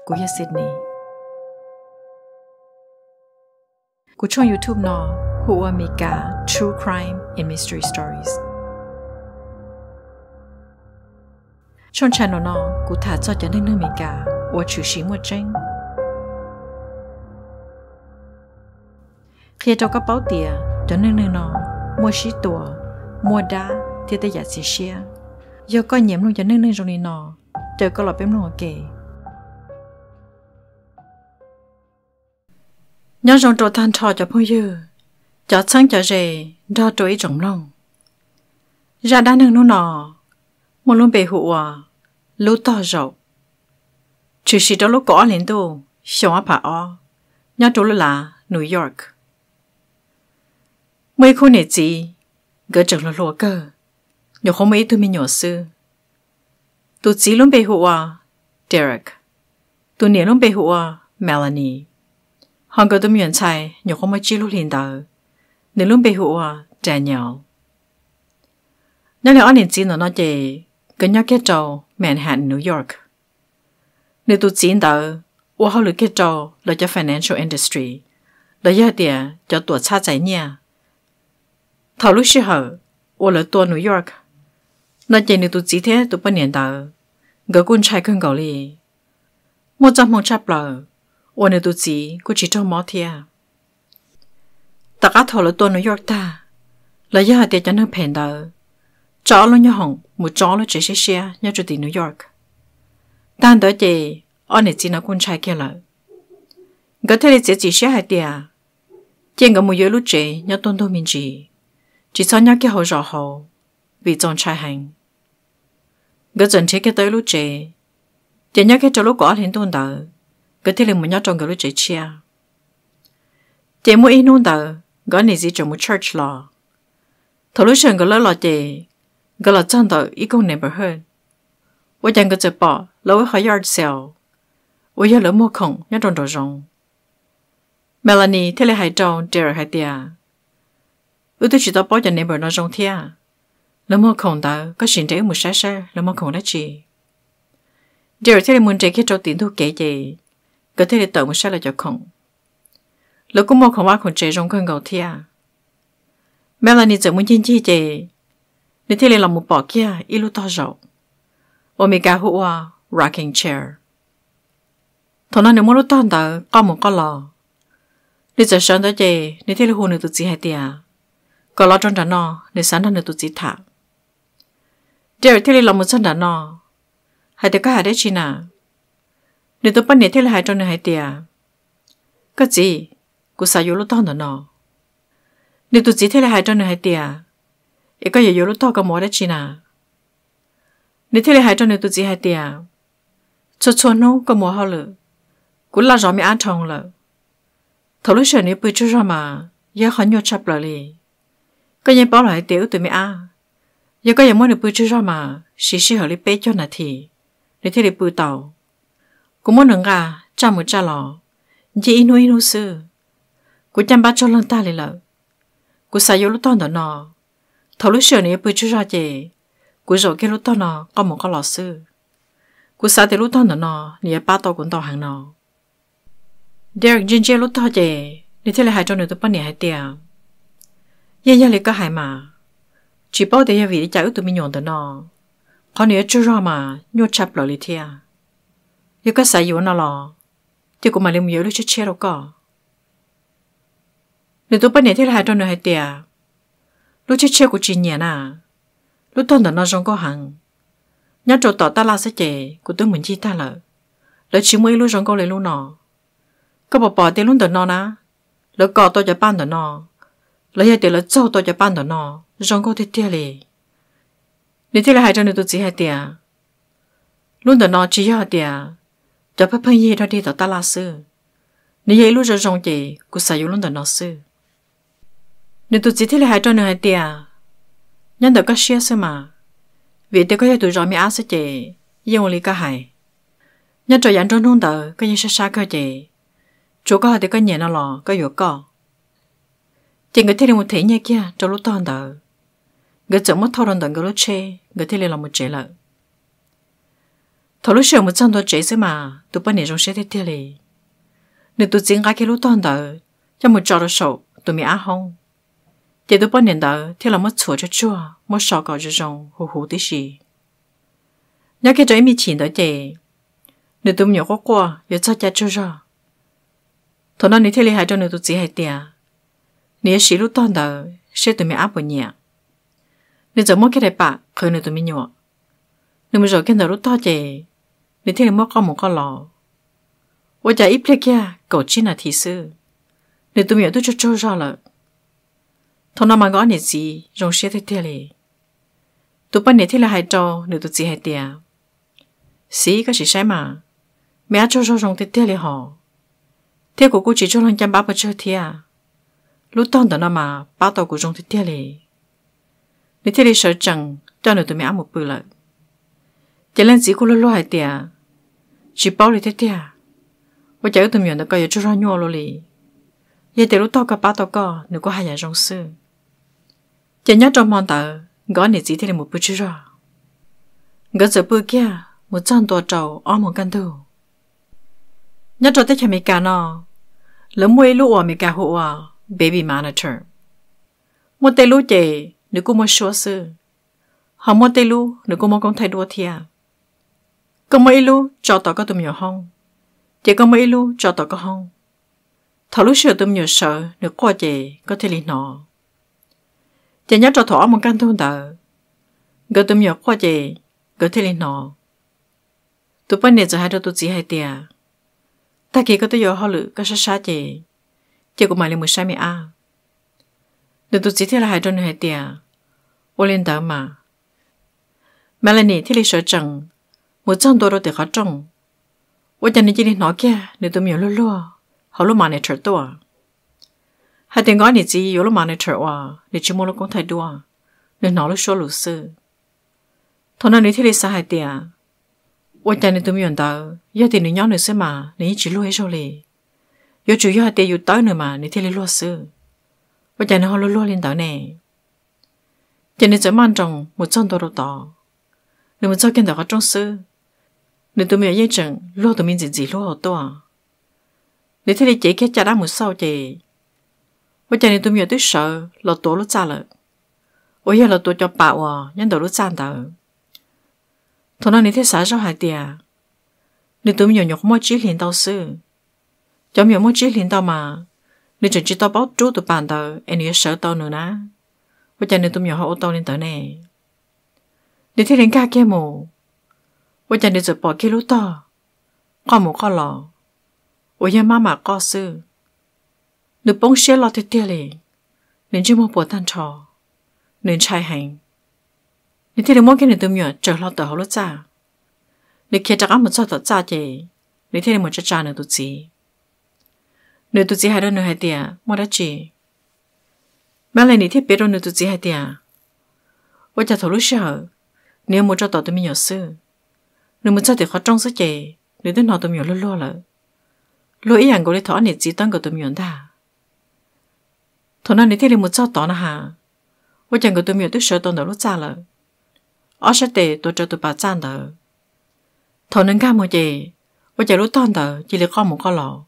của Sidney. Của trong YouTube nó hùa Mekas True Crime and Mystery Stories. Trong channel nó của thả cho nên nơi Mekas và chủ sĩ mua tranh. Khi cho các báo tiền cho nên nơi nó mua sĩ tùa, mua đá thì tới giả sĩ xe. Do có nhiễm luôn cho nên nơi trong này nó chờ có lọ bếm luôn kề. Nhớ trong trò than trò cho bao nhiêu, cho sáng cho rể, cho trôi trọng lòng. Ra đá nâng nó nọ, một luôn bề hụa, Lub Tog Zaum. Chủ sĩ đó lúc có lên đồ, xong á bà ó, nhớ trôi là New York. Mấy khu này gì, gỡ chẳng là lùa cơ, nhớ không mấy tôi mình nhỏ sư. Tôi chỉ luôn bề hụa, Derek. Tôi nhớ luôn bề hụa, Melanie. Họ gỡ tôi miễn chạy, nhớ không mấy chỉ lúc lên đầu, nên luôn bề hụa, Daniel. Nhớ là anh nhìn gì nó chê, gỡ nhớ kết trâu, Manhattan, New York. Nếu tôi chỉ đầu, và họ lựa kết trâu là cho financial industry, là do địa cho tuổi xa chạy nha. Thảo lúc xưa hở, và là tuổi New York. Nó chê nếu tôi chỉ thế tôi bắt nhận đầu, gỡ quân trai cân gạo lì. Một trăm mong chắp lờ, và nếu tôi chỉ trong mó thịa. Tất cả thảo là tuổi New York ta, là do địa cho nó phèn đầu. Chó nó nhớ hỏng, một chó nó chỉ xe nhớ cho đi New York. Tan đó chê, anh ấy chỉ nói quân trai kia lợ. Gỡ thế là chỉ xe hai tìa. Chê ngỡ một yếu lúc chê nhớ tôn đô mình chỉ sao nhớ cái hậu rõ hậu, vì chọn trai hành. Gỡ dần thế cái tới lúc chê, chê nhớ cái cho lúc có lên tôn đỡ, gỡ thế là một nhớ trong gỡ lúc chê chia. Chê mua in nôn đỡ, gỡ này gì trong một church law. Thổ lúc sân gỡ lỡ lọ chê, gỡ là chân đỡ ý công neighborhood. Và chẳng gỡ chê bỏ, lâu ở yard sale. Và giờ lỡ mua khổng nhớ trong đồ rộng. Melanie thế là hai trâu Derek hai tìa. Tôi chỉ tao bỏ cho neighbor nó rộng thịa. Lỡ mua khổng đó có xin trẻ một sát lỡ mua khổng đó chị. Derek thế là muốn trẻ khi trâu tiền thu kể chị. Gỡ thế là tự một sát là cho khổng. Lỡ cũng mua khổng ba khổng trẻ rộng cân gầu thịa. Melanie chẳng muốn nhìn chi chị. Nếu thế là làm một bỏ kia ý Lub Tog Zaum. Và Mekas hụa rocking chair. Thằng nó nếu muốn Lub Tog đó có một con lò. Nếu giờ sáng đó chị, nếu thế là hôn được tụi chị hai tìa. Có lò trong đó nó, nếu sáng đó tụi chị thả. Derek thế là làm một sáng đó nó. Hai tìa có hai đấy chị nà. Nếu tụi bắt nè thế là hai trong này hai tìa. Có gì, cô sao Lub Tog đó nó. Nếu tụi chị thế là hai trong này hai tìa. Ý có gì Lub Tog có một đấy chị nà. Nếu thế là hai trong này tụi chị hai tìa. Cho nó có một họ lửa. Cũng là rõ mẹ ăn thong lửa. Thổ lúc sửa nếu bươi cho ra mà, giờ khó nhô chập lỡ lì. Có những bảo lại tiểu tụi mẹ ăn. Giờ có những món được bươi cho ra mà, xí hở lý bế cho nà thì, để thế để bươi tàu. Cũng muốn nâng gà, cha một cha lò, chỉ inu sư. Cũng chăm bát cho lăng ta lì lỡ. Cũng xài vô Lub Tog đó nọ. Thổ lúc sửa nếu bươi cho ra chê, cũng rồi cái Lub Tog nọ có một con lò sư. Cũng xài tới Lub Tog đó nọ, nè ba tàu cũng tàu hàng nọ. Derek dinh dê Lub Tog chê, nếu thế là hai trong người tôi bắt nè hai tìa. Giờ lại có hai mà. Chỉ bảo để giờ vì đi chạy tụi mình nhọn đó nọ. Có nè chưa ra mà, nhô chập lỡ lì thìa. Giờ có xài yếu nó lò. Thì cũng mà lên yếu lúc chết chết đâu có. Nếu tôi bắt nè thế là hai trong người hai tìa. Lúc chết chết của chị nhẹ à. Lúc thân đó nó rong có hẳn. Nhớ trò tỏ ta la sẽ chê, của tôi muốn chi ta lỡ. Lỡ chỉ mới lúc rong có lên lúc nọ. Có bỏ tiền luôn đó nó ná. Lỡ có tôi cho ban đó nó. Lỡ hiện tiền lỡ châu tôi cho ban đó nó. Rong có thế tia lì. Nếu thế là hai trong người tôi chỉ hai tìa. Luôn đó nó chỉ hai tìa. Cho phát phân gì đó đi tỏ ta la sư. Nếu vậy lúc rồi rong chê, của xài dụng luôn đó nó sư. Nếu tôi chỉ thế là hai trong người hai tìa. Nhân đó có xia sư mà. Vì tôi có thể tụi rõ mẹ áo sẽ chê. Nhưng lý có hại. Nhân trò dặn trong nông tờ có như xa cơ chê. Chú có thì có nhẹ nó lò, có yếu có. Chỉ người thấy là một thể nhẹ kia trong lúc toàn tờ. Người chẳng mất thâu đồn tận cái lúc chê, người thấy là một chế lợi. thầu lúc xưa một trăm đô chế xí mà tụi bên này trong xe thế thế này nếu tụi chính cái lúc toàn đỡ cho một trò đồ sầu tụi mình ăn không chỉ tụi bên này đỡ thì là mất chua cho chua mất sọ cỏ cho rong hù hù tí gì nhớ cái chỗ em bị chỉnh đỡ chị nếu tụi mình có qua giờ cho cha cho rồi thằng nó nếu thế này hay cho nếu tụi chỉ hay tiền nếu xí lúc toàn đỡ sẽ tụi mình áp vào nhẹ nếu giờ mất cái này bạc khơi nếu tụi mình nhọ nếu mà rồi cái đầu lúc to chị nếu thế này mất có một con lò我家一撇kia狗chỉ là thị sư nếu tụi mình tôi cho ra了thằng nào mà gọi này gì rong xe thế thế này tụi bên này thế là hai trâu nếu tụi chỉ hai tiền xí có gì sai mà mẹ cho rong thế thế này họ thế của cô chỉ cho lần chăm bắp chơi thế à lúc tao tụi nó mà bao tàu của rong thế thế này nếu thế này sợ chẳng cho nếu tụi mình ăn một bữa lại chỉ lên gì cô lo hai tiền chỉ bao lại thế thế à我家有对面那个也做上鸟了哩，也得路到个八到个，如果还要种事，今年种忙到，我你今天的没不知道，我这不给，我挣多少阿毛干头，你做得前面干呢，人没路我没干好啊 ，baby monitor， 我得路的，如果没说事，好没得路，如果没讲太多天，咁没路找到个对面行。chỉ có mấy lúc cho tao có không thầu lúc sửa tụi nhiều sợ được qua chị có thể liền nọ chỉ nhớ cho thọ một căn thôn tờ gỡ tụi nhiều qua chị có thể liền nọ tụi bên này giờ hai đứa tụi chỉ hai tia ta kia có tới giờ họ lự có sát sát chị chỉ của mày là 12 mẹ a được tụi chỉ thế là hai đứa hai tia ô lên tờ mà mẹ là nị thế là sợ chẳng 100多 đô để khó trồng我家你今天拿kia，你都没有录，好录 monitor 多。还点讲你自己有录 monitor 哇，你只摸了讲太多，你拿了说路事。同那你听你啥还点？我家你都没用到，要点你鸟你事嘛，你一直录一首嘞。有主要还点有到你嘛，你听你录事。我家你好录领导呢。家你在慢中100多到，你们早见到个中事。nếu tụi mình dây chừng lo tụi mình gì lo to nếu thế thì chỉ cái cha đã một sau chị bây giờ nếu tụi mình tới sợ lo tổ lúc cha rồi ôi giờ lo tổ cho bảo à nhân đầu lúc cha đó thằng nào nếu thế sao sao hại tiệt nếu tụi mình nhọc mỗi chỉ liền đau sư cho mình mỗi chỉ liền đau mà nếu chỉ tao báo chú tụi bạn đó anh ấy sợ tao nữa nè bây giờ nếu tụi mình họ ô tô lên tới này nếu thế đến cả kia mù我家你就bỏ cái lúa to, có một con lò, 我家妈妈告诉，你帮些老爹爹嘞，你就莫不单吵，你拆行，你听你莫给你对面做老豆好了咋？你看这个么做到咋的？你听你莫只咋你都知，你都知还到你还点，莫得知，买来你听别人你都知还点，我家头路时候，你莫做到对面有事。nếu muốn chơi thì khó trong số chị nếu tới nào tụi mình lo rồi lo ý hàng của đi thọ này chỉ tăng của tụi mình ta thằng nào nếu thì muốn chơi tỏ na hà tôi chẳng của tụi mình tới sợ tụi nó lúc cha rồi ở sẽ để tôi cho tụi bà cha đó thằng nên cam một chị tôi chẳng lúc tao đó chỉ là con một con lò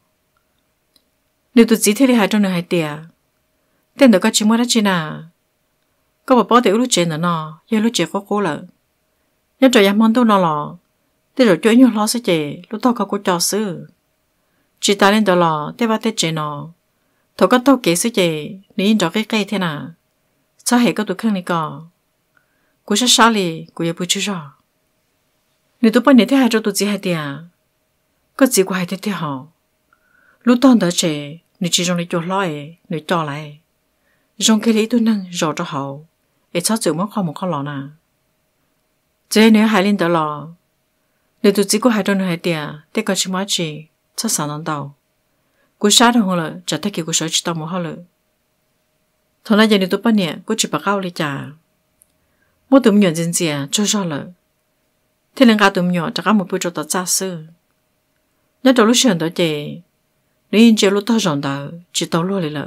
nếu tụi chỉ thì hai trong nửa hai tia tên đó có chỉ mới đã chỉ na có bảo để lúc chuyện nữa nó giờ lúc chuyện có cố rồi nhớ cho em mong tôi nó lò thế rồi chuyện nhiều lo sẽ chị lúc tao có cô cho sư chỉ ta lên đó lò thế ba thế chị nó thầu có tao kể sẽ chị nếu cho cái cây thế nào sao hệ có tụi khăn này có cô sẽ sao li cô也不知道nếu tụi bên này thế hai cho tụi chị hai tiền có gì của hai thế thế hả lúc tao đó chị nếu chỉ trong này cho lo ấy nếu cho lại trong cái lý tôi năng rõ cho hậu để sao chịu mất không một con lò nào thế nếu hai lên đó lò nếu tụi chỉ có hai trong hai tiền thế có chỉ mấy chị chắc sao nó đâu cô sát được không là chả thấy kiểu cô sợ chỉ tao một hơi rồi thằng này giờ nếu tụi bên này cô chỉ bảo cao đi chả mỗi tụi nhỏ dân gì cho rõ rồi thế nên cả tụi nhỏ chắc một bữa cho tao trả sư nhớ đầu lúc sáng đó chị nếu in chiều lúc tao rộng đó chỉ tao luôn rồi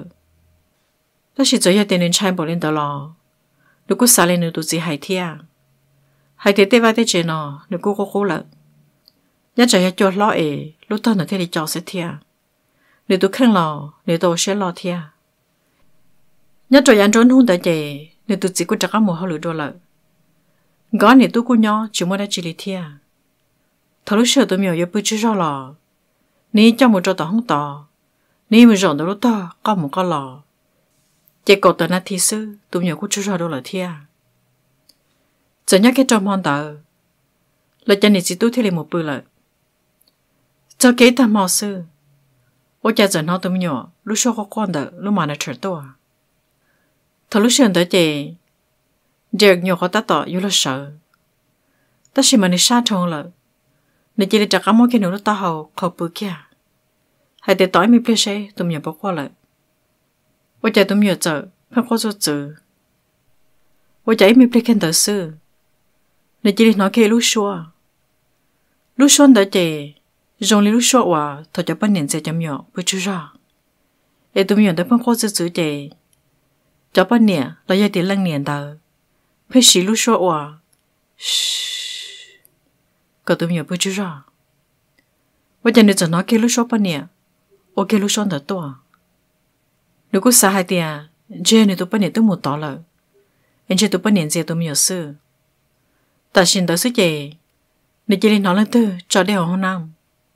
đó chỉ giờ tiền nên trai bỏ lên đó lò nếu cô xả lên nếu tụi chỉ hai thiệt tê vai tê chế nó nếu cô có cố lợ nhất trời cho lo lúc tao nó thế đi cho sẽ thia nếu tôi khen lò nếu tôi sẽ lo thia nhất trời ăn trốn hôn tới chị nếu tôi chỉ có chắc mồ hôi lửa đổ lợ gõ nếu tôi cũng nhỏ chỉ muốn đã chỉ lý thia thằng lúc sợ tôi miêu yêu bự chứ rõ lò ní cho một trò tao không tao ní mà rộn tới lúc tao có một con lò chị cột tới nát thi sư tôi miêu cũng chứ rõ đâu là thia giờ nhắc cái trong hòn tờ là cho nên chỉ tôi thấy một bự lợ cho kế ta mò sư ôi cha giờ nó tôi miêu lúc sau có con đỡ lúc mà nó trở to thằng lúc sợ tới chị giờ nhiều khó ta tỏ yêu là sợ ta chỉ mà đi sát thằng lợ nên chỉ để trả cả mỗi cái nữa ta hầu khâu bự kia hay để tối mi plei xe tụi mình bỏ qua lại ôi trời tụi mình chờ phải có số chữ ôi trời mi plei khen tới sư nên chỉ để nói cái lúc xua đã chơi dùng lúc xua và thôi cho bạn nhận sẽ chấm nhỏ bự chú ra để tụi mình tới phải có số chữ chơi cho bạn nhận là giờ tiền lăng nhận tờ phải xí lúc xua và có tụi mình bự chú ra ôi trời nên giờ nói cái lúc xua bạn nhận ok lúc xong tới tua nếu có sai hay tiền chơi này tụi bạn nhận tôi một tỏ lợ anh chơi tụi bạn nhận gì tụi mình sư ta xin tới sư chị nếu chơi lên nói lên tư cho đeo hôm nam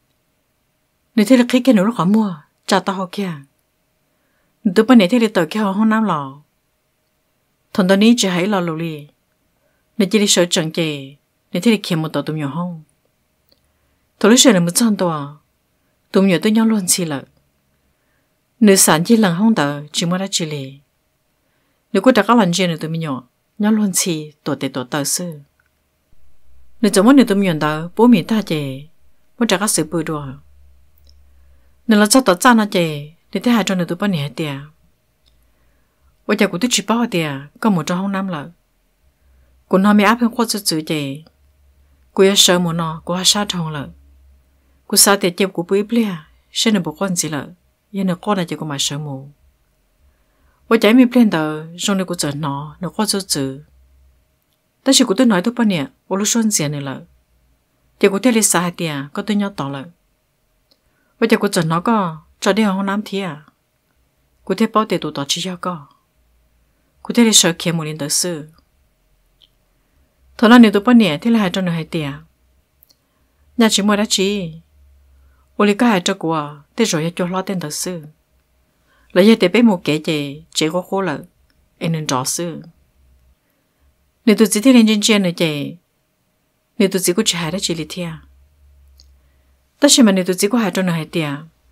nếu thế là khi cái nữa nó khó mua trả tao họ kia tụi bạn nhận thế là tới cái hôm nam lò thằng tao ní chỉ hãy lo lù li nếu chơi đi sợ chẳng chị nếu thế là kiếm một tàu tụi mình không thôi lúc sợ là một trăm tàu tụi mình tôi nhau luôn xí lợ nếu sản chỉ lần không tờ chỉ mới đã chỉ lì nếu có đặt các lần chuyện tụi mình nhau luôn xí tổ tờ sư nếu trong mỗi tụi mình tờ bố mình ta chè mới đặt các sự bự đùa nếu là cho tờ cha nó chè để thấy hai trong tụi bạn nhẹ tiệt bây giờ của tôi chỉ bảo tiệt có một trong không năm lợ của nó mới áp hơn qua chữ chè của sợ một nó của sát thòng lợ cô sao thì chém của bưởi bia, xem là bộ con gì lợ, yên là con này chỉ có mà sợ mù. Ôi trái mình lên tờ, trong này cô chở nó có số chữ. Ta chỉ của tôi nói thôi bao nhiêu, ô lúc xuân gì này lợ, chỉ của tôi lấy sai tiền, có tôi nhớ tỏ lợ. Ôi trái của chở nó có, cho đi học năm thì à, của tôi bảo tiền tụ tỏ chỉ cho có, của tôi lấy sợ kia một lần tới sư. Thôi là nếu tôi bao nhiêu thì là hai trăm nữa hai tiền, nhà chỉ mua đã chỉ. Ôi cái hai trâu của, thế rồi cho lo tên thật sư. Lấy giờ để bé một kẻ chỉ có khô lợ, em nên rõ sư. Nếu tôi chỉ thấy lên trên này chị, nếu tôi chỉ có chỉ hai đã chỉ lý thia. Tất nhiên mà nếu tôi chỉ có hai trâu này hai tia,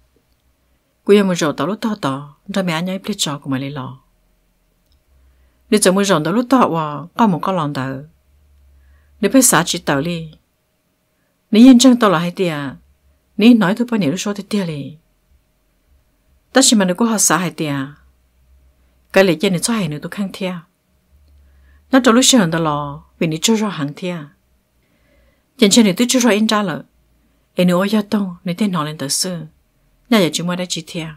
cô em một rổ tao lúc to, ra mẹ anh ấy plei trò của mày lấy lò. Nếu chồng một rổ tao lúc to và có một con lòng tao, nếu phải xả chỉ tao đi, nếu yên chân tao là hai tia. Ní nói thôi bao nhiêu lúc số thì tia lì. Tất nhiên mà nếu có họ xả hai tia, cái lệ trên này cho hai nữa tôi khăng thia. Nó trong lúc sờn đó lò, vì ní cho rõ hàng thia. Trên này tôi cho rõ in ra lợ. Em nếu ôi gia tông, nếu tên họ lên tờ sư, nhà giờ chúng mới đã chỉ thia.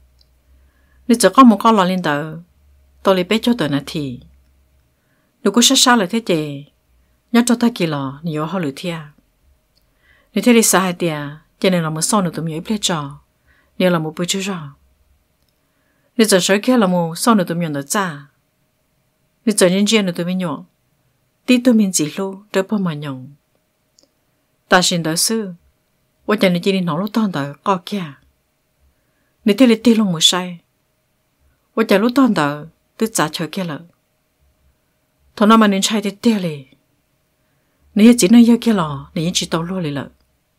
Nếu chỉ có một con lò lên tờ, tôi lấy bé cho tờ nà thì. Nếu có sát lại thế chè, nhớ cho ta kỳ lò, nhiều họ lửa thia. Nếu thế đi xa hai tia, cho nên là một sau nữa tụi mình plei trò, nếu là một bữa chưa rõ. Nếu giờ sớm kia là một sau nữa tụi mình đã trả. Nếu giờ nhân viên nữa tụi mình nhọ, tí tụi mình chỉ lu đỡ bao mà nhộng. Ta xin đỡ sư, ôi chẳng nên chỉ đi nói lúc toàn tờ co kia. Nếu thế là tí lòng một say, ôi chẳng lúc toàn tờ tôi trả chờ kia lợ. Thôi nào mà nên chạy thì tia lì. Nếu chỉ nói kia lò, nếu chỉ tao luôn lì lợ.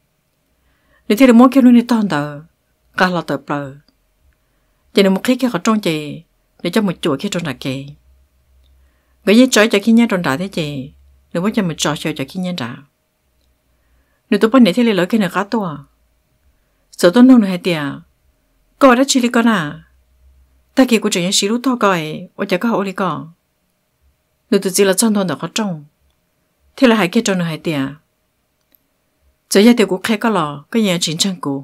Nếu thế là mỗi cái nơi toàn tờ, cả lò tờ bờ. Chỉ là một khi kia có trong chị, để cho một chuỗi kia trong đá kề. Người dây trói cho khi nhá trong đá thế chị, nếu muốn cho một trò chơi cho khi nhá đá. Nếu tôi bắt nãy thế là lỡ cái này cá to. Sợ tôi nông này hay tiệt, coi đã chỉ lý con à. Ta kia của trường nhân sĩ lúc to coi, ở chả có hậu lý con. Nếu tôi chỉ là trong thôn đó có trong, thế là hai cái trong này hay tiệt. Giờ gia tiểu của khách có lò, cái nhà chiến tranh của.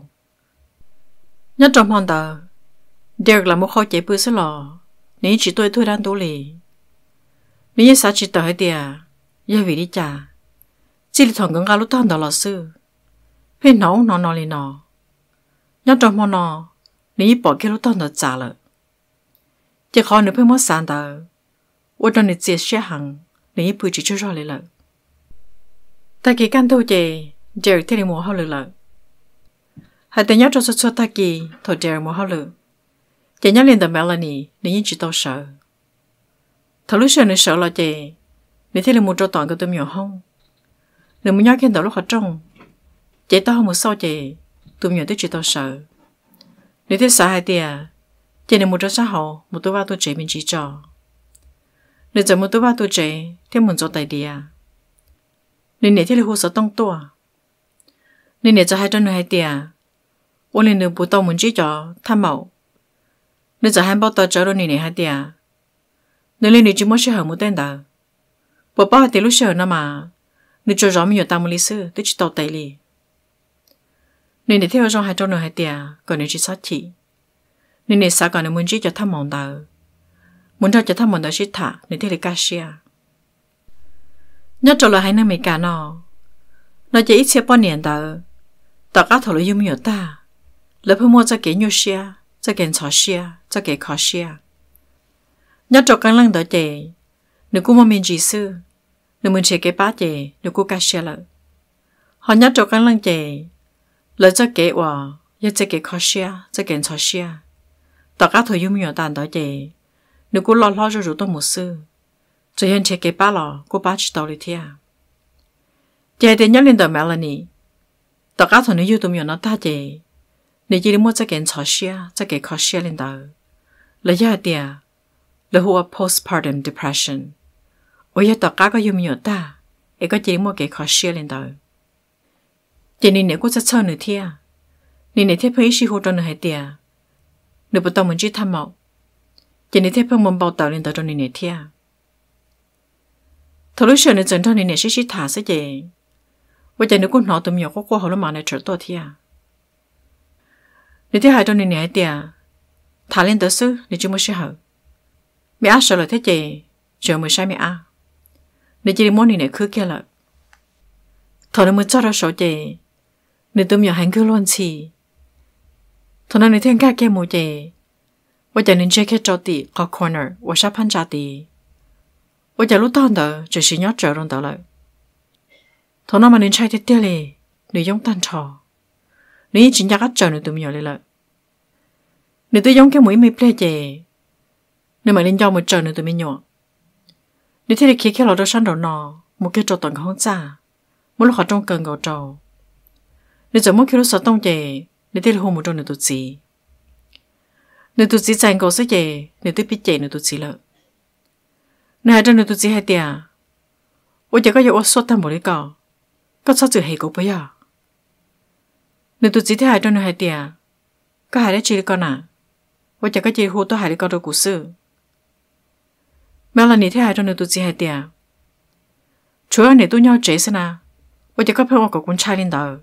Nhất trong hòn tờ, đều là một kho chế bự sữa lò, nếu chỉ tôi thôi đang tố lì. Nếu như sao chỉ tờ hay tiệt, gia vị đi chả, chỉ là thằng ngân ga lúc toàn đó là sư. Hê nấu nó lên nó. Nhớ trong món nó, Neej bỏ cái lúc tao đã trả了. Chỉ khó nữa phải mất sáng đó. 我当你接些行，你不只就绕来了。但佢干到嘅，就睇你冇好了。係等一做錯大嘅，同就冇好了。今日連到Melanie，你已知道手。頭路上你手了嘅，你睇你冇做當個都冇空。你冇要見到路好重，這都冇收嘅，都冇都知道手。你睇啥係啲，即你冇做啥好，冇都話都這邊知咗。你怎麼都話都這，天門做大啲啊？你哪天你好少當多？你哪就係真係啲啊？我連你不到門知咗，他冇。你就係報到咗你哪係啲啊？你連你只麼時候冇聽到？寶寶係啲路時候呢嘛？你做咗沒有當冇歷史，都知道大哩。你哪天我仲係做你係啲啊？個你只殺氣。你哪啥個你門知咗他冇到？muốn cho他muốn đó xí thả để thấy được cá xia. Nhớ cho là hai năm mấy cả nó chỉ ít xe bao niên đó, tất cả thầu lưỡi nhiều ta, lỡ phải mua cho cái nhiều xia, cho cái chó xia, cho cái khó xia. Nhớ cho cái lăng đó chị, nếu cô muốn mình chỉ sư, nếu muốn chơi cái bát chị, nếu cô cá xia lợ. Họ nhớ cho cái lăng chị, lỡ cho cái hòa, giờ cho cái khó xia, cho cái chó xia, tất cả thầu nhiều ta đó chị. Nếu cô lo rồi tôi một sư, rồi hiện chế cái ba lò, cô ba chỉ tao đi thia. Chị đến nhớ lên đầu Melanie, tất cả thằng nữ tôi nhiều nó ta chị, nếu chỉ mua cho cái chó xia, cho cái khó xia lên đầu, là giờ đi à, là hoa postpartum depression, ôi giờ tất cả có nhiều ta, ấy có chỉ mua cái khó xia lên đầu. Chị nếu cô sẽ chơi nữa thia, nếu thia phải xí hỗ trợ nữa hay đi à, nếu bắt đầu mình chỉ tham mạo. Chỉ nên thấy phong môn bao tàu lên tới trong này thia. Thầu lúc này dẫn trong này xí thả sẽ gì? Bây giờ nếu con nó tụi mình có qua hồ lô mà này trở to thia. Nếu thấy hai trong này thia, thả lên tới sư để chúng mới sẽ hở. Mẹ ăn sợ là thế gì? Chờ mới sai mẹ ăn. Nếu chỉ muốn này cứ kia là. Thầu nó mới cho ra số gì? Nếu tụi mình hành cứ luôn gì? Thầu nó này thấy cả kia một gì? 我在恁这个找地个 corner， 我是攀家的。我在路当的，就是要走动到了。头那么恁拆的掉嘞，你用单车，你真正个走你都没有来了。你都用个每没 play 的，你买恁要么走你都没有。你睇你企老到山头呢，冇个做动空渣，冇路学中更高走。你怎么去路手动的？你睇你好冇中你都知。 nếu tụi chỉ dành câu số gì, nếu tụi biết gì nếu tụi chỉ lợ, nếu hai đứa nếu tụi chỉ hay tiền, ôi giờ có nhiều số tham một cái có sao chịu hay cũng bây giờ, nếu tụi chỉ thấy hai đứa nếu hay tiền, có hai đứa chỉ con à, ôi giờ có chỉ hú tôi hai đứa con đâu cũng sư, Melanie thấy hai đứa nếu tụi chỉ hay tiền, chủ yếu nếu tụi nhau chế xem nào, ôi giờ có phải một con trai lên đầu,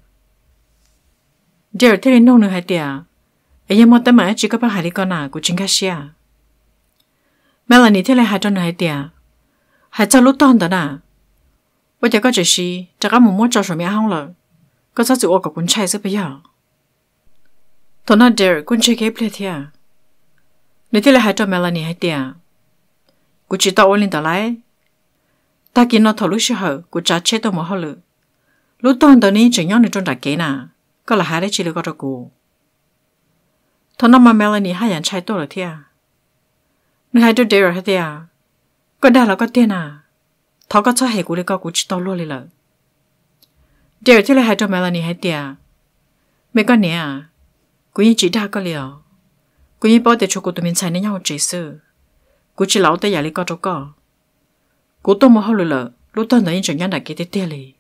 giờ thấy lên nông nếu hay tiền. Ấy mà tao mà chỉ có bao hai đứa con nào của chính cái xia. Melanie thấy lại hai đứa này tiệt, hai cháu lúc tòn đó nè. Bây giờ có chuyện gì, chắc là muốn cho số mẹ không rồi, có sao chịu ở con trai sẽ bây giờ. Thằng nào dare con trai kép lên thiệt. Nếu thấy lại hai đứa Melanie hay tiệt, cô chỉ tao lên đó lại. Ta kia nó thầu lúc xưa hở, cô trả chết tao một hồi nữa. Lúc tòn đó ní chỉ nhớ được trong đại kế nè, có là hai đứa chỉ được có được cô. Thằng nào mà Melanie hai anh trai tôi là thiệt. Nếu hai đứa đều là thiệt, có đa là có tiền à? Thằng có cho hệ của đứa con của chị tao luôn rồi. Đều thì là hai đứa Melanie hay thiệt. Mấy con nè, cô như chỉ đa có liều, cô như bao tiền cho cô tụi mình xài nên nhau chỉ sư, cô chỉ lão tới nhà lấy con cho con. Cô tôi một hồi rồi, lúc tôi nói chuyện nhau đại kia tiệt li.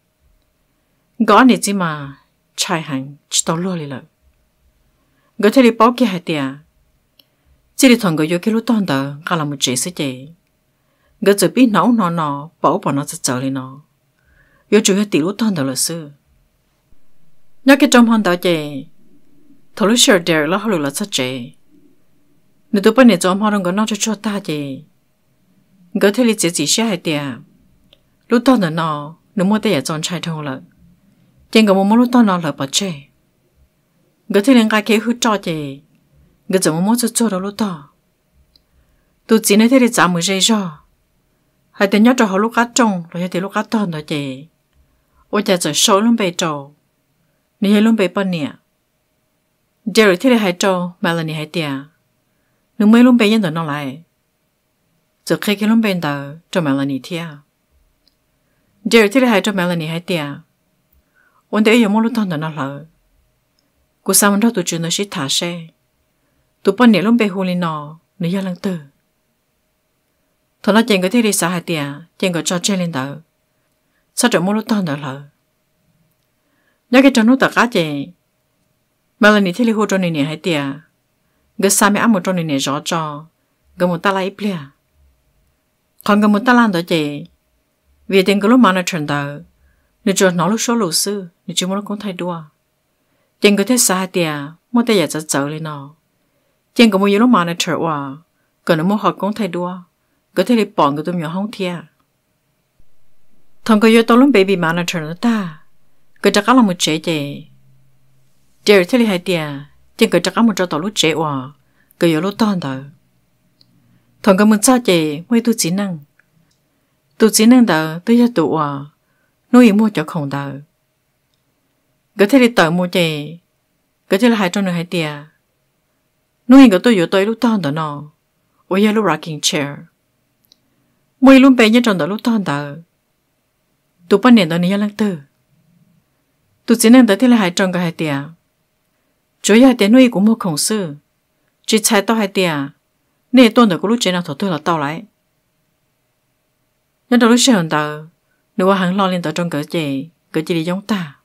Gõ này chỉ mà trai hành chị tao luôn rồi. Người thấy đi bảo kia hay tiệt, chỉ đi thằng người vô cái lúc tòn đó, cả là một chế sự chế. Người chỉ biết nấu nó bảo bọn nó sẽ trở lên nó, vô chủ yếu tỷ lúc tòn đó là sư. Nhớ cái trong hòn đó chế, thầu lúc share there là hồi là sát chế. Nếu tụi bên này trong hòn đó nó cho ta chế, người thấy đi chỉ share hay tiệt, lúc tòn đó nó mua tay ở trong trái thông là, Chàng có một lúc to nó lỡ bỏ chê. Gỡ thì lên cái kế hút cho chê. Gỡ giống một chút đó lúc to. Tụi chỉ nói thế thì giảm một giây cho. Hai tên nhớ cho họ lúc cá trông rồi thì lúc cá to đó chê. Ôi chả trở sâu luôn bề trầu. Nhi hay luôn bề bận nè. Jerry thế thì hai trầu Melanie hai tia. Nếu mấy luôn bề nhân đó nó lại. Giờ khi cái luôn bề đó cho Melanie thia. Jerry thế thì hai trầu Melanie hai tia. Ôn đấy giờ một lúc to đó nó lỡ. Cô sao mình đâu tụi chuyện nó sẽ thả xe. Tụi bọn nè luôn bề hồ lên nó. Nếu giờ lần tư. Thôi nó chèn cái thế đi xa hai tia. Chèn cái cho chơi lên đó. Sao trở một lúc to đó lỡ. Nhớ cái trò nút tạc á chè. Melanie thế li hô trò này nè hai tia. Gỡ xa mẹ ám một trò này nè rõ cho. Gỡ một ta la ít lìa. Còn gỡ một ta lan đó chè. Vì tên gỡ lúc mà nó trần đó. Nếu cho nó lúc số lũ sư. Nếu chứ một lúc cũng thay đua. Chèn gỡ thế xa hai tia. Một tay giả trở lên nó. Chèn gỡ một yếu lúc mà nó trở hòa. Gỡ nó một họ cũng thay đua. Gỡ thế li bọn gỡ tụi nhỏ không thia. Thằng có yếu tố lúc baby manager nó ta. Gỡ chắc là một chế chè. Jerry thế li hai tia. Chèn gỡ chắc một trò tàu lúc chế hòa. Gỡ yếu lúc to đó. Thằng có một sao chè. Mới tu chỉ năng. Tu chỉ năng đó. Tu cho tụ hòa. Nuôi mua cho không đó. Gỡ thế li tàu mua chè. Gỡ thế li hai trò nữa hai tia. Nuôi gỡ tôi yếu tôi lúc to đó nó. Ôi yếu lúc rocking chair. Mới luôn bé nhất trong đó lúc to đó. Tụi bọn nền đó này lần tư. Tụi chỉ nên tới thì là hai tròn cả hai tia. Chúa hai tia nuôi cũng một khổng sư. Chỉ chạy tao hai tia. Nè tuần đó có lúc chế nào thổ tôi là tao lại. Nhưng đó lúc xe hồn tao. Nếu mà hắn lo lên tao trong cỡ chè. Cỡ chè đi giống ta.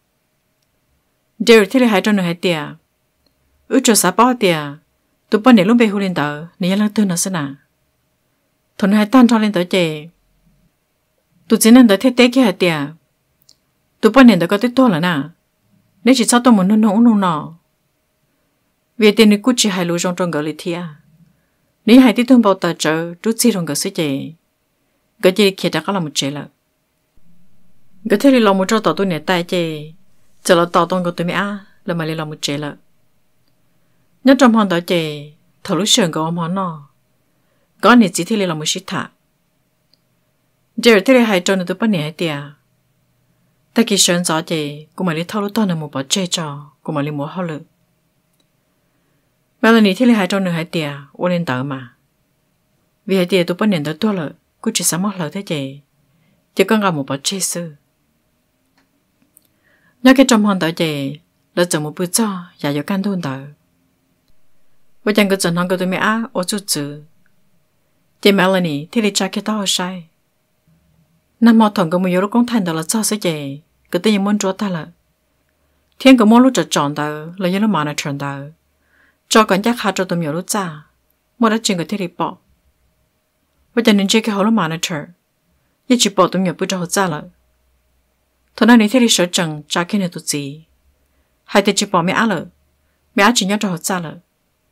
Đều thì là hai tròn hai tia. Cho xã bao tia. Tụi bọn nền luôn bé hù lên tao. Nè lần tư nó sẽ nà. Thôn hai tan cho lên tao chè. Tụi chỉ nên tới thế tế kia hả tia. Tụi bọn nền tới có tới to là nà. Nếu chỉ sao tôi muốn nông nọ. Vì tiền này cút chỉ hai lũ trong gỡ lì thia. Nếu hai tí thương bao tờ trợ rút xí trong gỡ xí chè. Gỡ chè kia đã có là một chè lợ. Gỡ thế li lòng một trò tỏ tôi nè tay chè. Chờ là tỏ tông gỡ tôi mẹ á. Là mà li lòng một chè lợ. Nhớ trong hòn tỏ chè. Thở lúc sườn gỡ ôm hòn nọ. Có nè chỉ thế li lòng một xí thả. Jerry thế li hai trò nữa tôi bắt nè hai tia. Ta kỳ sơn gió chè. Cô mà li thâu lúc to nè một bỏ chè trò. Cô mà li mua hao lợ. Melanie thế li hai trò nữa hai tia. Ô lên tờ mà. Vì hai tia tôi bắt nền tới to lợ. Cô chỉ sáng mốt lợ thế chè. Chỉ con gặp một bỏ chè sư. Nhớ cái trong hòn tờ chè. Lỡ chẳng một bữa cho. Dạ dụ can thôn tờ. Và chẳng có chẳng hòn của tôi mẹ á. Ô chút chữ. Chè Melanie thế li cha cái tao sai. Năm mò thằng có một yếu lúc công thành đó là cho sẽ chè. Cứ tự nhiên muốn chúa ta lợ. Thiên có một lúc trở tròn tờ. Là yếu lúc mà nó tròn tờ. Cho còn chắc hạt cho tụi nhiều lúc cha. Một đã chuyện của thế li bỏ. Và chẳng nên chơi cái hậu lúc mà nó trở. Như chỉ bỏ tụi nhiều bữa cho hậu cha lợ. Thôi nào này thế li sợ chẳng cha cái này tụi gì. Hai tên chỉ bỏ mẹ á lợ. Mẹ á chỉ nhớ cho hậu cha lợ.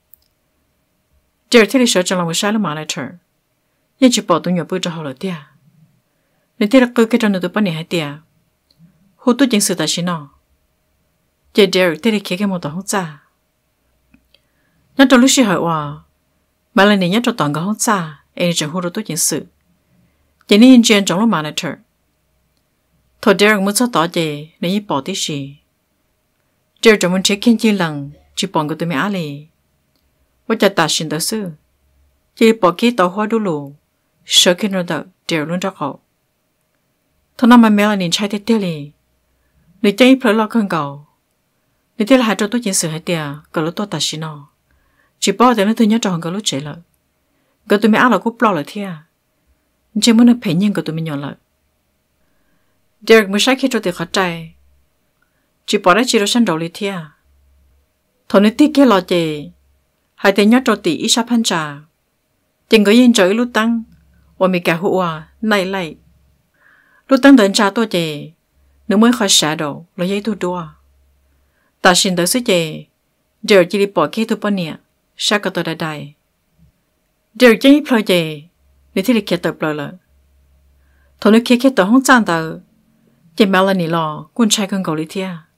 Jerry thế li sợ chẳng là một sai lúc mà nó trở. Như chỉ bỏ tụi nhiều bữa cho hậu lợ tia. Nên thế là cơ cái trò nữa tụi bọn này hai tia. Hú tụi chính sự ta xin nó. Chị Jerry thế là kia cái một tòa hông cha. Nhớ cho lúc xí hỏi hòa. Mà lần này nhớ cho toàn cái hông cha. Em chẳng hú tụi chính sự. Chị nên nhìn chuyện trong lúc mà nó trở. Thôi Jerry muốn cho tỏ chị. Nên như bỏ tí gì. Jerry chẳng muốn chế kiên chi lần. Chỉ bọn của tụi mẹ á lì. Và chả ta xin tới sư. Chị bỏ ký tàu hoa đu lù. Sợ khi nó đợi Jerry luôn cho họ. Thôi nào mà Melanie trai thế tiêu lì. Nếu chẳng ít lo cơn cầu. Nếu thế là hai trò tôi chính sự hai tia. Cờ lúc tôi ta xin nó. Chỉ bỏ để nó thứ nhất trò cờ lúc chế lợ. Cờ tụi mẹ ác là cúp lo lợi thia. Chỉ muốn nó phải nhiên cờ tụi mình nhỏ lợi. Derek mới sáng khi trò tiền khó trai. Chỉ bỏ ra chỉ đồ sân đầu lợi thia. Thôi nếu tiếc kia lo chê. Hai tên nhớ trò tỷ ít sắp hân trà. Chẳng có yên trời lúc tăng. Và mình cả hụ à. Này lại. Lúc tăng đến cha tôi chè. Nếu mới khỏi xả đầu. Là giấy tôi đua. Ta xin tới sức chè. Giờ chỉ đi bỏ kia tôi bỏ nè. Sao có tôi đã đài. Giờ chẳng ít ploi chè. Nếu thế thì kia tôi ploi lợ. Thôi nếu kia tôi không chán tờ. Chè Melanie lo. Quân trai con cầu lý thia.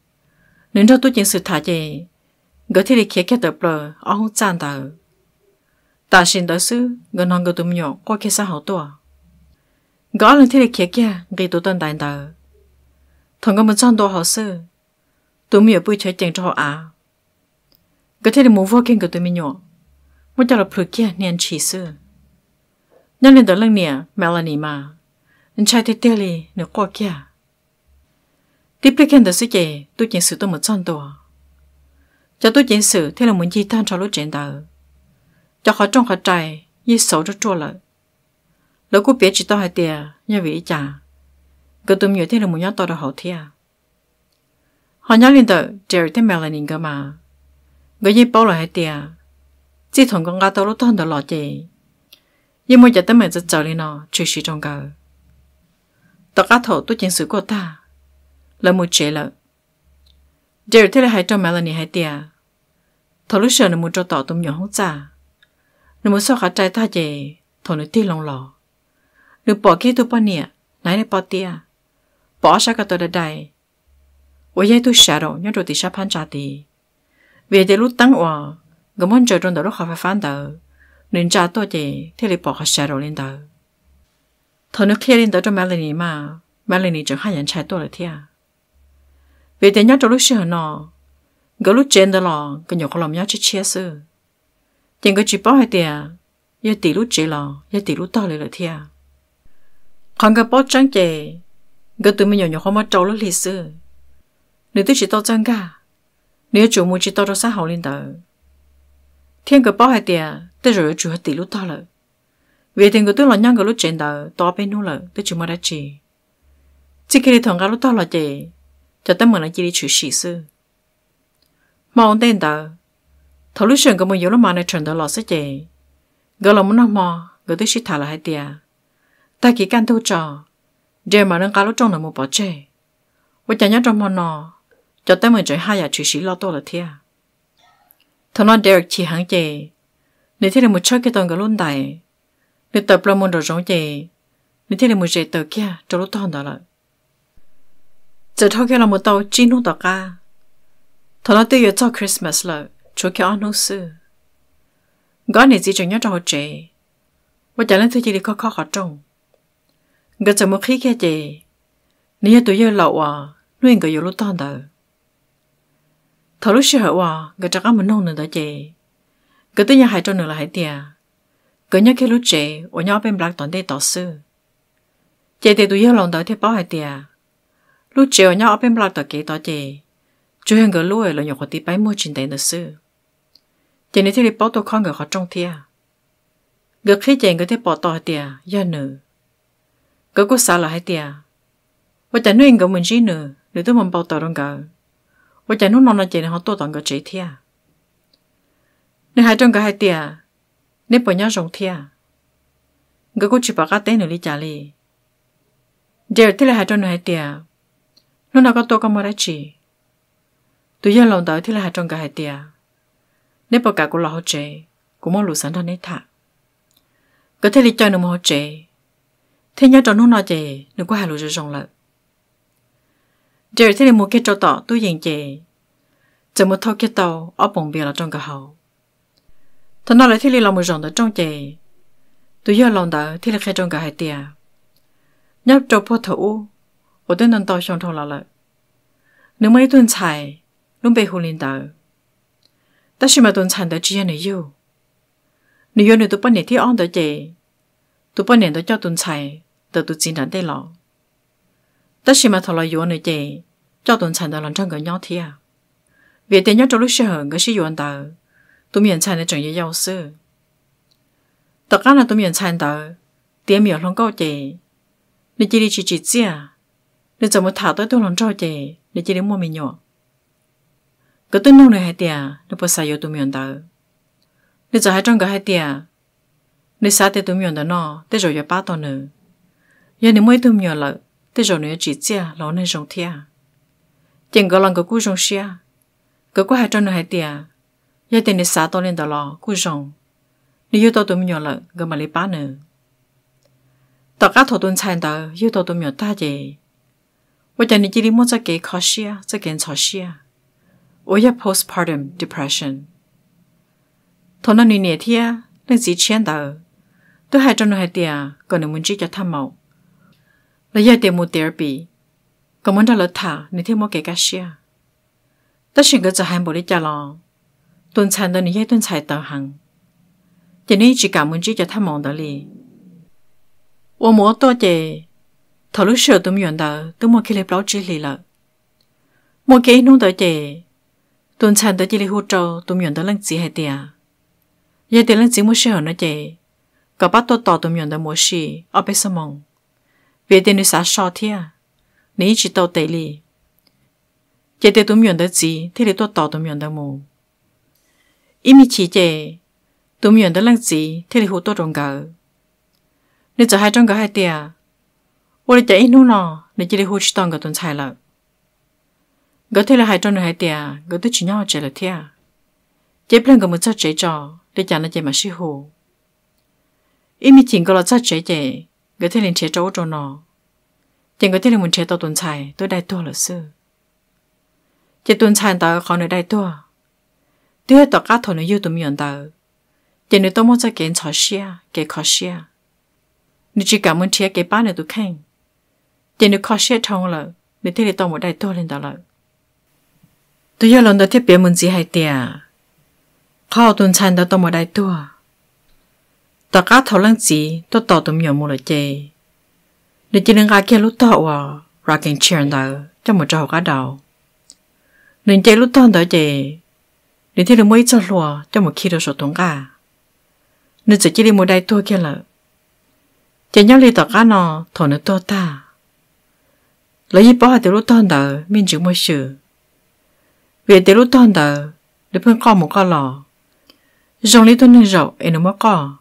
nên cho tôi chuyện sự thả gì gỡ thì khía cái tập lờ ở không chán tờ ta xin tới sư gần hơn gỡ tụi nhỏ qua cái xã hội tuổi gõ lên thì khía kia gây tụi tân đại tờ thằng con mình chọn đồ họ sư tụi nhỏ bùi chơi chèn cho họ gỡ thì muốn vô kinh gỡ tụi nhỏ muốn cho là phượt kia nên chỉ sư nhân lên tới lần nè Melanie mà nên trai thì tiêu li nửa qua kia tiếp lấy khen tới sư chị tôi chuyện sự tôi một chọn đồ cho tôi chuyện sự thế là muốn gì tan cho lúc chuyện tờ cho họ trong họ trai như xấu cho chua lợi lỡ cô biết chỉ tao hai tia như vậy chả cứ tụi nhiều thế là muốn nhớ tao được hậu thia họ nhớ lên tờ Jerry thế Melanie cơ mà người như bao là hai tia chỉ thằng con gà tao lúc thân được lọt chị nhưng mà giờ tới mình rất chờ lên nó truy suy trong cờ tao cá thổ tôi chuyện sự của ta là một chế lợi Jerry thế là hai trong Melanie hai tia thằng lúc sợ là một trò tỏ tụi nhỏ không trả nếu một số khá trai ta chị thằng nó ti lòng lò nếu bỏ kia tôi bỏ nè nãy này bỏ tia bỏ sao cả tôi đã đầy ở đây tôi sợ rồi nhớ rồi thì sắp phán trả thì vì để lúc tăng hòa người muốn chơi trong đó lúc họ phải phán tờ nên trả tôi chị thì lại bỏ họ sợ rồi lên tờ thằng nó kia lên tờ cho Melanie mà Melanie chẳng hay nhận trái tôi là thế vì thế nhớ trong lúc sợ nó cái lúc trên đó là cái nhỏ con làm nhớ chết chết sư nhưng cái chỉ bỏ hai tia giờ tỷ lúc chế là giờ tỷ lúc to lại là thế còn cái bỏ trắng chè cái tụi mình nhỏ không mất trâu lúc lịch sử nếu tôi chỉ to trắng cả nếu chủ mua chỉ to cho xã hội lên tờ thiên cái bỏ hai tia tôi rồi chủ hai tỷ lúc to lại vì thế cái tôi là nhang cái lúc trên tờ to bênนู้lại tôi chỉ mua đã chỉ khi thằng cái lúc to là chè cho tới mình là chỉ đi chủ sĩ sư mà ông tên tờ thầu lúc sáng cái một yếu là mà này chuẩn tờ lọ sẽ chè gỡ lòng muốn nằm mò gỡ tôi chỉ thả lại hai tia ta chỉ can thu trò giờ mà nâng cá lúc trong là một bỏ chè với chả nhớ trong mò nọ cho tới mình chơi hai nhà chủ sĩ lo tô là thế thằng nó Derek chỉ hàng chè nếu thế là một chơi cái tầng cái luôn đại nếu tập là một đồ giống chè nếu thế là một chè tờ kia cho lúc to đó lại giờ thôi kia là một tàu chín hút tàu ca thằng nó tiêu cho Christmas là chỗ kia ăn nấu sư gói này chỉ chẳng nhớ trong hồ chè và chả lên thứ chỉ đi khó khó trong người chồng một khí kia chè nếu tụi giờ lậu nuôi người yêu lúc to đó thầu lúc sợ người chắc ăn một nông nữa đó chè người tới nhà hai trong nữa là hai tia người nhớ cái lúc chè ở nhà bên black toàn đây tỏ sư chè thì tụi giờ lòng đó thì bao hai tia lúc chè ở nhà bên black tỏ kế tỏ chè chú hàng người lúa là nhỏ khó tí bái mua chuyện đấy nữa sư chè này thì đi bao tôi con người khó trong thia người khi chè người thì bỏ tỏ tia giờ nữa người có sao là hai tia và chả nuôi người mình gì nữa để tôi mình bao tỏ trong người và chả nuôi non là chè này họ tôi toàn người chế thia nếu hai trong cái hai tia nếu bỏ nhau rong thia người có chỉ bảo cái tên nữa đi trả li giờ thì là hai trong hai tia nó nào có tôi có mà đã chỉ tôi giờ lòng tới thì là hai trong cái hai tia nếu bỏ cả của lò họ chế cũng mong lù sẵn ra nấy thả có thể đi chơi nữa mà họ chế thế nhớ trong nó nói chế đừng có hai lù rồi rong lại giờ thì là một cái trâu tỏ tôi dành chế giờ một thau cái tàu ở bồng bia là trong cái hậu thằng nào lại thì là một rong tới trong chế tôi giờ lòng tới thì là khai trong cái hai tia nhấp trâu po thủ ở tên nông tàu trong thau lại nếu mấy tuần xài luôn bị hù lên tàu ta chỉ mà tuần xài tới chỉ là nhiều nữa tụi bạn này thì on tới chế tụi bạn này tới cho tuần xài từ tụi chính đến đây lọ ta chỉ mà thọ là nhiều nữa chế cho tuần xài tới làm trong cái nhỏ thia vì thế nhớ trong lúc sợ cái sự nhiều tàu tụi mình xài để chẳng như giàu sư tất cả là tụi mình xài tàu tiêm miệng không có chế nên chỉ đi chỉ chia nên giờ một thảo tới tôi làm cho chế nên chỉ đi mua mình nhỏ cái tên nông này hai tia nó phải xài tụi mình tàu nên giờ hai trong cái hai tia nên xài tụi mình đó nó để rồi giờ ba tuần nữa giờ nếu mới tụi mình là để rồi nữa chỉ chia là nên rong thia chẳng có lần cái cú rong xia cái cú hai trong này hai tia giờ tiền để xài to lên đó là cú rong nếu yêu tụi mình là cái mà lấy ba nữa tất cả thổ tuần xài đó yêu tụi mình ta gì vậy cho nên chỉ đi mua cái khó xia cái chó xia ôi ya postpartum depression. Thằng nó nè thia, nên gì chén tờ. Tôi hai trong nó hai tia, còn nên muốn chỉ cho Tham màu. Là ya tiền một therapy, còn muốn ra lỡ thả nên thêm một cái cá xia. Tất nhiên cái giờ hai bộ đi trả lo, tuần sản đó nên tuần xài tờ hàng. Cho nên chỉ cảm muốn chỉ cho Tham màu đó li. 我冇多謝，頭腦上都唔樣得，都冇佢哋表知你啦。冇幾弄到謝，頓產到啲你好做都唔樣得冷子係啲啊，有啲冷子冇適合呢謝，個把多多都唔樣得冇事，我俾什麼？別啲你殺傻啲啊，你一直到地里，有啲都唔樣得字，啲你多多都唔樣得冇，一米七謝，都唔樣得冷子，啲你好多種個。 你就hai trong cái hai tia, tôi chạy nô nọ, để chỉ để hỗ trợ cái tuần sai了. Cái thứ là hai trong hai tia, cái thứ chỉ nhau chạy là thia. Chỉ bên cái một chút chạy cho, để cho nó chạy mà xí hồ. Ý mi chính cái là chút chạy chạy, cái thứ liền chạy trâu trâu nọ. Chính cái thứ là muốn chạy tàu tuần sai, tôi đại tua là sư. Chỉ tuần sai tàu khó nơi đại tua. Thứ hai tàu cá thổi nó yêu tụi mình tàu. Chỉ nếu tôi muốn cho cái khó xia, cái khó xia. Nếu chỉ cảm ơn chia cái bán này tôi khen, chỉ nếu khó xếp thông là, nếu thế thì tôi một đại tôi lên đó là. Tôi giờ lần đầu thiết biệt muốn gì hay tiệt, khó tuần sản đó tôi một đại tôi. Tất cả thầu lăng gì tôi tỏ tụm nhiều một lời chê. Nếu chỉ nên gái kia lúc tỏ vào, rocking chair đó, cho một trò cá đầu. Nếu chê lúc tỏ đó chê, nếu thế là mấy cho lùa, cho một khi đồ sổ tốn cả. Nếu chỉ đi một đại tôi kia là. Chỉ nhớ lý tỏ cá nó thổ nó tốt ta. Lấy ý bỏ hạt tiểu lúc toàn đờ mình chịu môi sự. Vì tiểu lúc toàn đờ để phương có một con lò. Dòng lý tuân nâng rộng em nó mất có.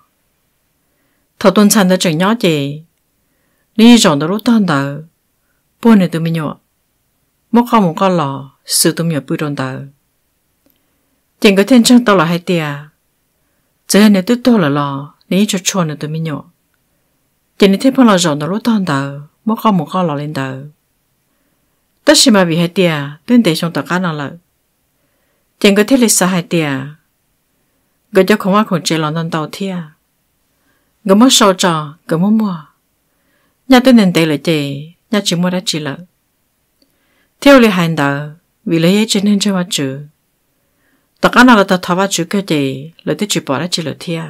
Thổ tuần sản đờ chẳng nhó chị. Lý rộng tiểu lúc toàn đờ buồn này tụi mình nhọ. Mất có một con lò sự tụi mình bự tròn đờ. Chẳng có thiên trăng tao là hai tia. Chỉ là nếu tôi tô là lò lý cho chôn là tụi mình nhọ. Chỉ nên thấy phong lò rộng đó lúc toàn đờ, mất có một con lò lên đờ. Tất nhiên mà vì hai tia, tuyên tế trong tờ cá nào lợi. Chẳng có thiết lịch xa hai tia. Gỡ cho không ai khổng chế lòng toàn tàu thia. Gỡ mất sâu trò, gỡ mất mua. Nhà tôi nên tế lợi chê, nhà chỉ mua đã chỉ lợi. Theo lý hành đờ, vì lấy ấy trên nên cho vào chữ. Tờ cá nào là tờ thọ vào chữ cơ chê, lợi tôi chỉ bỏ đã chỉ lợi thia.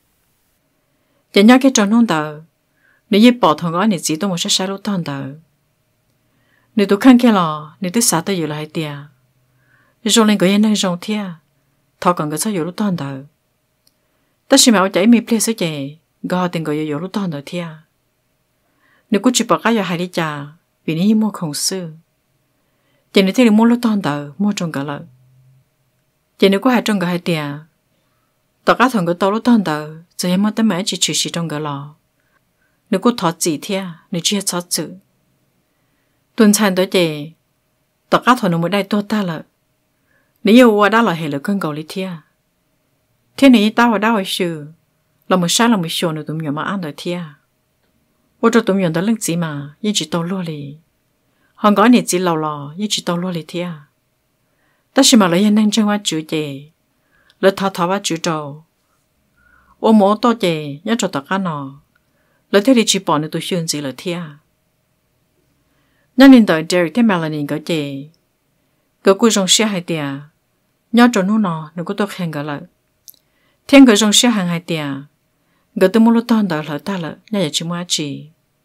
Chẳng nhớ cái trò nôn đờ. Nếu như bỏ thằng gói này chỉ tôi một sẽ sai lúc toàn đời. Nếu tôi khăn kia lò, nếu tôi xả tôi dù là hai tia. Rồi lên cái năng rộng thia, thọ còn cái sao dù lúc toàn đời. Tất nhiên mà ông chạy mi plei sẽ chạy, gò tiền cái dù lúc toàn đời thia. Nếu cô chỉ bỏ cái giờ hai đi chả, vì nếu như mua khổng sư. Chỉ nếu thế mua lúc toàn đời, mua trong cả lợi. Chỉ nếu có hai trong cả hai tia, tất cả thằng cái tàu lúc toàn đời, giờ em mua tới mấy chỉ chửi xí trong cả lò. Nếu cô thọ gì thia, nếu chưa thọ chữ. Tuần sản tới chê, tất cả thọ nó mới đại tốt ta lợi. Nếu yêu qua đã là hệ lực cân cầu lý thia. Thế này ta vào đau ở sư, là một sai là một số nữa tụi mình mà ăn được thia. Ôi cho tụi mình đó lưng gì mà, nhưng chỉ tao lua lì. Họ nói này chỉ lò lò, nhưng chỉ tao lua lì thia. Ta chỉ mà lấy hình năng chân qua chữ chê, lấy thọ thọ qua chữ trầu. Ôi mổ to chê, nhớ cho tất cả nó. Lời thế thì chỉ bỏ nữa tôi xuyên gì là thia. Nhân linh đời Derek thế Melanie có chê. Có cô rong xe hai tia. Nhớ cho nó nó, nếu có tôi khen gỡ lợi. Thiên có rong xe hàng hai tia. Gỡ tôi mua lúc toàn đời lợi ta lợi, nhớ giờ chỉ mua chỉ.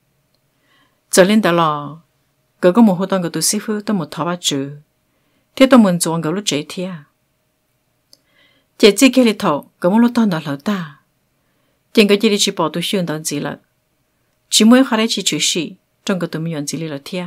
Giờ lên đời lò. Gỡ có một hồ toàn gỡ tôi xí phư tôi một thọ ba chữ. Thế tôi muốn dọn gỡ lúc chế thia. Chế chi kia lì thọ, gỡ mua lúc toàn đời lợi ta. Chẳng có chỉ bỏ tôi xuyên đón gì lợi. Chỉ mới khai chỉ chữ sĩ, trong cái tụi mình nhận gì là thia.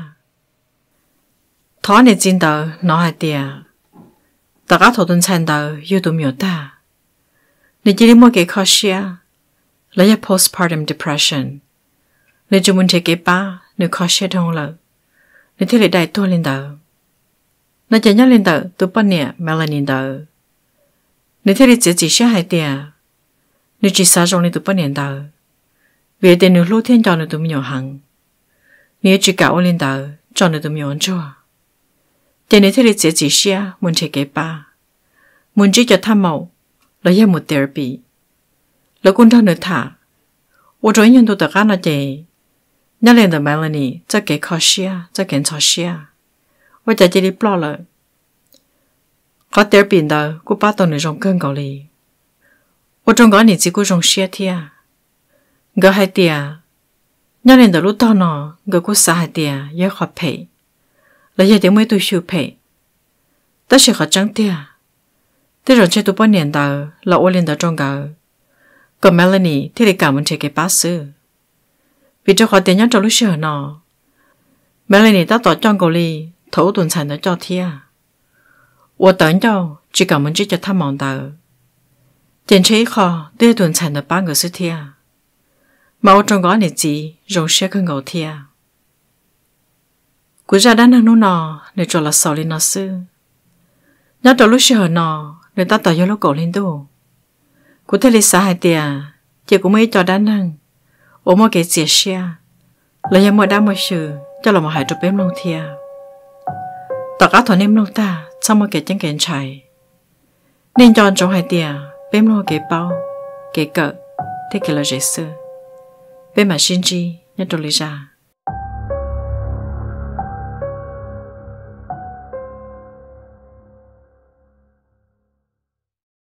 Thọ này chính đạo, nó hai tia. Tất cả thọ tuần sản đạo, yêu tụi mình ta. Nếu chỉ mua cái khó xia, lấy postpartum depression. Nếu chúng mình thấy cái ba, nếu khó xia đông lợi. Nếu thế lại đại tôi lên đạo. Nếu chỉ nhắc lên đạo, tôi bắt nè, Melanie đạo. Nếu thế lại chỉ xia hai tia. Nếu chỉ xa rộng lên tụi bắt nền đạo. Vì tên nếu lưu thiên cho nên tụi mình nhỏ hẳn. Nếu chỉ cả ô lên đạo, cho nên tụi mình ổn chua. Tiền này thế là chỉ xia muốn chơi cái ba, muốn chỉ cho tham mạo, là yêu một therapy, là con thằng nữa thả, tôi nói nhân tụ tất cả nó chơi, nhớ lên từ Melanie, cho cái khó xia, cho cái khó xia, tôi chỉ đi bỏ lại, có therapy đó, cô bắt đầu nữa trong cơn gạo lì, tôi trong cái này chỉ có trong xia thia, gạo hai tia, nhớ lên từ lúc đó nó, gạo cô xả hai tia, yêu khó pay, là yêu tiếng mấy tôi siêu pay. Ta sẽ khó trắng tia. Thế rồi chơi tụi bọn niên đầu là ô lên đầu trong gạo. Còn Melanie thì lại cảm ơn chơi cái bác sư. Vì cho khó tiền nhắn cho lúc xưa nó. Melanie ta tỏ trong gạo li thấu tuần sản nó cho thia. Tôi tấn cho chỉ cảm ơn chỉ cho tham mong đầu. Tiền chế khó đưa tuần sản nó bán người sư thia. Mà ô trong gạo này chỉ rồi sẽ không ngầu thia. Cú ra đàn năng nó để cho là sầu lên nó sư. Nhớ trong lúc xưa nó người ta tỏ vô lúc cổ lên đồ. Cú thấy lý xã hai tia chỉ cũng mấy cho đàn năng. Ủa mà cái chia sẻ là những mọi đám mọi sự cho là một hải trục bếm lông thia. Tất cả thằng em lông ta xong một cái chân kén chạy. Nên chọn trong hai tia bếm lông cái bao cái cỡ thế kia là dễ sư. Bếm mà xin chi nhớ trong lý ra.